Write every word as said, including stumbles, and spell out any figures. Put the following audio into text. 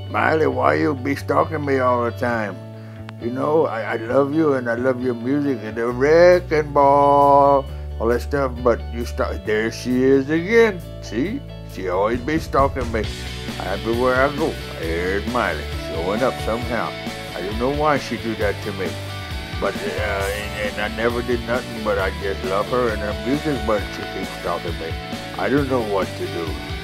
Miley, why you be stalking me all the time? You know, I, I love you and I love your music and the wrecking ball, all that stuff, but you start, there she is again. See? She always be stalking me. Everywhere I go, there's Miley, showing up somehow. I don't know why she do that to me. But, uh, and, and I never did nothing, but I just love her and her music, but she keeps stalking me. I don't know what to do.